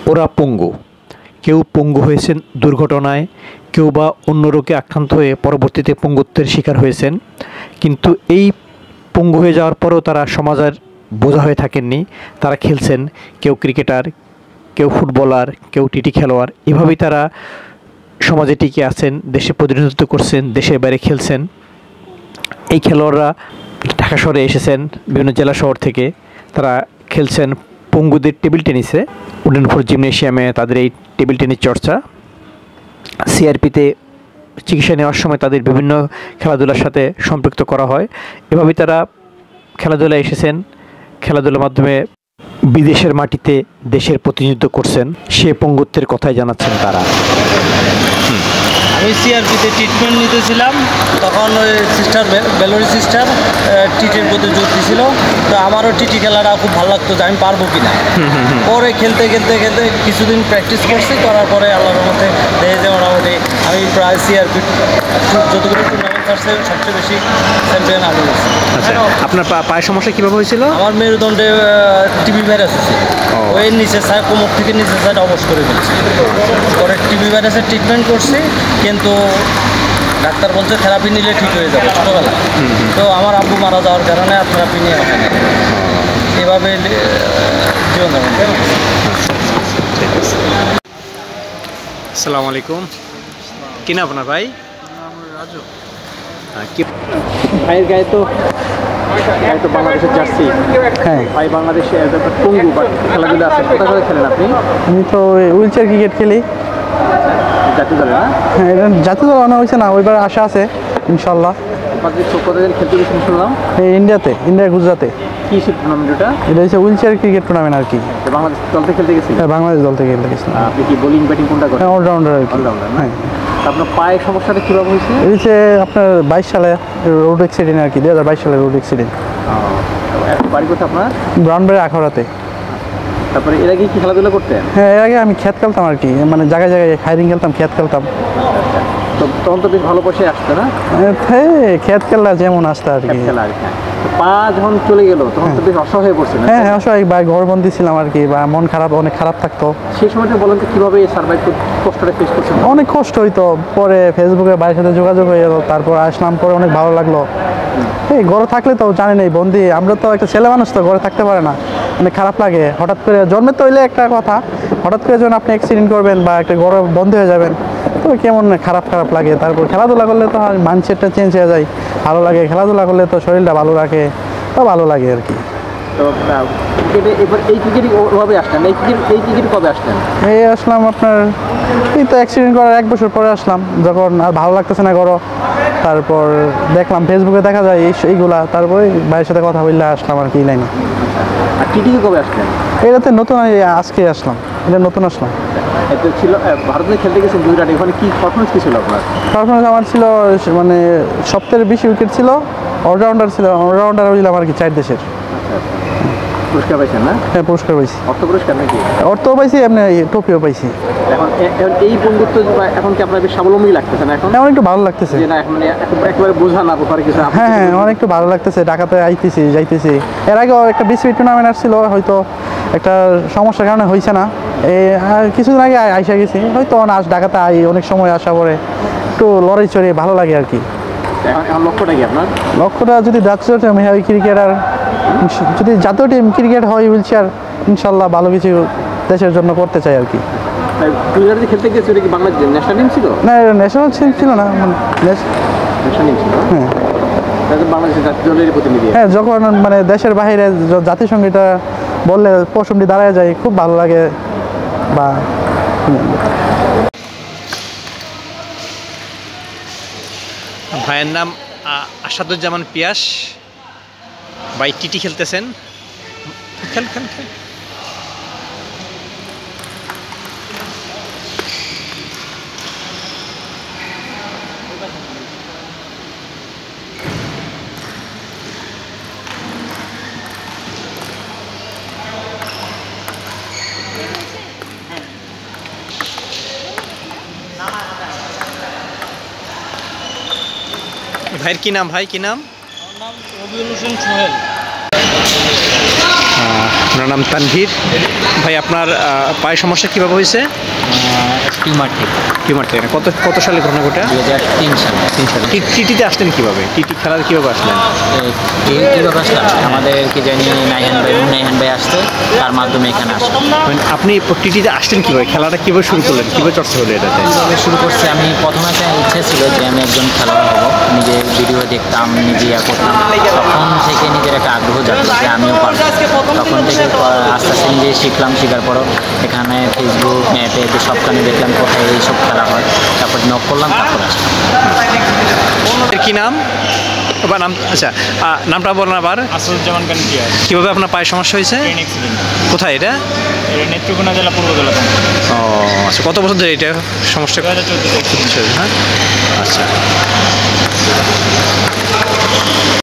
ওরা পঙ্গু। কেউ পঙ্গু হয়েছেন দুর্ঘটনায়, কেউ বা অন্য রোগে আক্রান্ত হয়ে পরবর্তীতে পঙ্গুত্বের শিকার হয়েছেন। কিন্তু এই পঙ্গু হয়ে যাওয়ার পরেও তারা সমাজের বোঝা হয়ে থাকেননি। তারা খেলছেন, কেউ ক্রিকেটার, কেউ ফুটবলার, কেউ টিটি খেলোয়াড়। এভাবেই তারা সমাজে টিকে আছেন, দেশে প্রতিনিধিত্ব করছেন, দেশের বাইরে খেলছেন। এই খেলোয়াড়রা ঢাকা শহরে এসেছেন বিভিন্ন জেলা শহর থেকে। তারা খেলছেন পঙ্গুদের টেবিল টেনিসে, উডেনফোর জিমনেশিয়ামে তাদের এই টেবিল টেনিস চর্চা। সিআরপিতে চিকিৎসা নেওয়ার সময় তাদের বিভিন্ন খেলাধুলার সাথে সম্পৃক্ত করা হয়। এভাবেই তারা খেলাধুলায় এসেছেন, খেলাধুলার মাধ্যমে বিদেশের মাটিতে দেশের প্রতিনিধিত্ব করছেন। সে পঙ্গুত্বের কথাই জানাচ্ছেন তারা। আমি সিআরপিতে ট্রিটমেন্ট নিতেছিলাম, তখন ওই সিস্টার বেলোরি সিস্টার টিটির প্রতি জোর দিয়েছিল। তো আমারও টিটি খেলাটা খুব ভালো লাগতো যে আমি পারবো কি না। পরে খেলতে খেলতে খেলতে কিছুদিন প্র্যাকটিস করছি, করার পরে আল্লাহর মধ্যে দেখে যে মোটামুটি আমি প্রায় সিআরপি যতগুলো টুর্নামেন্ট আসছে সবচেয়ে বেশি চ্যাম্পিয়ন আমি হয়েছি। আচ্ছা, আপনার পায়ের সমস্যা কীভাবে হয়েছিল? আমার মেরুদণ্ডে টিবি ভাইরাস হয়েছে। ওই নিচের সাইড, কোমর থেকে নিচের সাইড অবশ করে ফেলছে। পরে টিবি ভাইরাসের ট্রিটমেন্ট করছি, কিন্তু ডাক্তার বলছে থেরাপি নিলে ঠিক হয়ে যাবে ছোটোবেলায়। তো আমার আব্বু মারা যাওয়ার কারণে আর থেরাপি নিয়ে আসে না, এভাবে জীবনযাপন করছি। আসসালামু আলাইকুম। কি না আপনার ভাই? রাজু। ভাইয়ের গায়ে তো বাংলাদেশের জার্সি। হ্যাঁ, ভাই বাংলাদেশে পঙ্গু খেলাধুলা আছে, কোথা করে খেলেন আপনি? আমি তো হুইল চেয়ার ক্রিকেট খেলি। জাতীয় দলে না? হ্যাঁ, এটা জাতীয় দল আনা হয়েছে না, ওইবার আশা আছে ইনশাল্লাহ। কতদিন খেলতে গেছেন শুনলাম? এই ইন্ডিয়া গুজরাতে। কি টুর্নামেন্ট ওটা? এটা হচ্ছে হুইল চেয়ার ক্রিকেট টুর্নামেন্ট আর কি। বাংলাদেশ দল থেকে খেলতে গেছিলেন? হ্যাঁ, বাংলাদেশ দল থেকে খেলতে গেছিলাম। আপনি কি বোলিং ব্যাটিং কোনটা করেন? হ্যাঁ, অলরাউন্ডার আর কি। অলরাউন্ডার না? হ্যাঁ। আপনার পায়ের সমস্যাটা কীভাবে হয়েছে? এই হচ্ছে আপনার 22 সালে রোড অ্যাক্সিডেন্ট আর কি, 2022 সালে রোড অ্যাক্সিডেন্ট। বাড়ি কোথায় আপনার? ব্রাউনবাড়ি আখাউড়াতে। তারপরে এর আগে কি খেলাধুলা করতেন? হ্যাঁ, এর আগে আমি খ্যাত খেলতাম আর কি, মানে জায়গায় জায়গায় ফায়ারিং খেলতাম, খ্যাত খেলতাম। তো তখন তো বেশ ভালো পয়সায় আসতো না? হ্যাঁ, খ্যাত খেলা যেমন আসতো আর কি। খেলা আর কি। পা যখন চলে গেল তখন তো বেশ অসহায় পড়ছে না? হ্যাঁ, অসহায় বা ঘরবন্দি ছিলাম আর কি, বা মন খারাপ, অনেক খারাপ থাকতো। সেই সময়টা বলেন তো কীভাবে সার্ভাইভ কষ্টটা ফেস করছেন? অনেক কষ্ট হইতো। পরে ফেসবুকে বাড়ির সাথে যোগাযোগ হয়ে গেল, তারপর আসলাম, পরে অনেক ভালো লাগলো। এই ঘরে থাকলে তো জানি না, বন্দি আমরা তো একটা ছেলে মানুষ, তো ঘরে থাকতে পারে না, অনেক খারাপ লাগে। হঠাৎ করে জন্মের তো হইলে একটা কথা, হঠাৎ করে যখন আপনি অ্যাক্সিডেন্ট করবেন বা একটা ঘরে বন্ধ হয়ে যাবেন, তো কেমন খারাপ লাগে। তারপর খেলাধুলা করলে তো মাইন্ডসেটটা চেঞ্জ হয়ে যায়, ভালো লাগে। খেলাধুলা করলে তো শরীরটা ভালো রাখে, তো ভালো লাগে আর কি। তো ক্রিকেটে এবার এই ক্রিকেটই ওভাবে আসলেন? এই ক্রিকেট কবে আসলেন? এই আসলাম আপনার এই তো অ্যাক্সিডেন্ট করার 1 বছর পরে আসলাম, যখন আর ভালো লাগতেছে না ঘরও। তারপর দেখলাম ফেসবুকে দেখা যায় এইগুলা, তারপরে ভাইয়ের সাথে কথা বললে আসলাম আর কি লাইনে। আর টিটিকে কবে আসলেন? এটাতে নতুন আজকে আসলাম, এটা নতুন আসলাম। এটা ছিল ভারতে খেলতে গেছেন গুজরাটে, ওখানে কি পারফরমেন্স কী ছিল আপনার? পারফরমেন্স আমার ছিল মানে সবথেকে বেশি উইকেট ছিল, অলরাউন্ডার হইলাম আর কি 4 দেশের। পুরস্কার পাইছেন না? হ্যাঁ, পুরস্কার পাইছি। অর্থ পুরস্কার নাকি? অর্থও পাইছি, এমনি ট্রফিও পাইছি। এখন এই বন্ধুত্ব এখন কি আপনার বেশ স্বাবলম্বী লাগতেছে না? এখন এখন একটু ভালো লাগতেছে। যে না মানে একেবারে বোঝা না পারে কিছু? হ্যাঁ, অনেক একটু ভালো লাগতেছে। ঢাকাতে আইতেছি যাইতেছি। এর আগেও একটা বিসিবি টুর্নামেন্ট আসছিল, হয়তো একটা সমস্যার কারণে হয়েছে না। কিছুদিন আগে আইসা গেছি, হয়তো ঢাকাতে অনেক সময় আসা পরে একটু লড়াই চড়িয়ে ভালো লাগে আর কি। এখন লক্ষ্যটা কি আপনার? লক্ষ্যটা যদি জাতীয় টিম হয় ক্রিকেটার, যদি জাতীয় টিম ক্রিকেট হয় হুইল চেয়ার, ইনশাল্লাহ ভালো কিছু দেশের জন্য করতে চাই আর কি। গুজরাটে খেলতে গিয়েছে, ওটা কি বাংলাদেশ ন্যাশনাল টিম ছিল? না, ন্যাশনাল টিম ছিল না, ন্যাশনাল টিম ছিল। হ্যাঁ, বাংলাদেশের জাতীয় দলের প্রতিনিধি। হ্যাঁ, যখন মানে দেশের বাইরে জাতিসংগীতা বললে পশমটি দাঁড়ায় যায়, খুব ভালো লাগে। বা ভাইয়ের নাম আসাদুজ্জামান পিয়াস। ভাই টিটি খেলতেছেন। খেল। ভাইয়ের কি নাম? ভাই কি নাম? আমার নাম রবিউল হোসেন সোহেল। আপনার নাম তানভীর। ভাই আপনার পায়ের সমস্যা কীভাবে হয়েছে? টিউমার থেকে টিউমার থেকে কত কত সালে ঘটনা ঘটা? 2003 সালে। 3 সালে। টিটিতে আসলেন কীভাবে? টিটি খেলার কীভাবে আসলেন? কীভাবে আসলাম আমাদের কি জানি নাইহান ভাই আসতে, তার মাধ্যমে এখানে আসলাম। মানে আপনি টিটিতে আসলেন কীভাবে? খেলাটা কীভাবে শুরু করলেন? কীভাবে চর্চা হলো এটাতে? কীভাবে শুরু করছি, আমি প্রথমে একটা ইচ্ছে ছিল যে আমি একজন খেলোয়াড় হব, নিজে ভিডিও দেখতাম, নিজে করতাম, তখন থেকে নিজের একটা আগ্রহ জাগলো যে আমিও পারবো। তখন থেকে আস্তে আস্তে নিজে শিখলাম, শেখার পরও এখানে ফেসবুক ম্যাপে সবখানে দেখলাম কোথায় এইসব খেলা হয়, তারপর নক করলাম, তারপর আসলাম। এর কি নাম বা নাম? আচ্ছা, নামটা বলেন আবার। আসরুজ্জামান খান টিয়া, কীভাবে আপনার পায়ের সমস্যা হয়েছে? Train accident. কোথায় এটা? এটা নেত্রকোনা জেলা পূর্বজেলা থানা। ও আচ্ছা, কত বছর ধরে এটা সমস্যা? 2014 হ্যাঁ, আচ্ছা।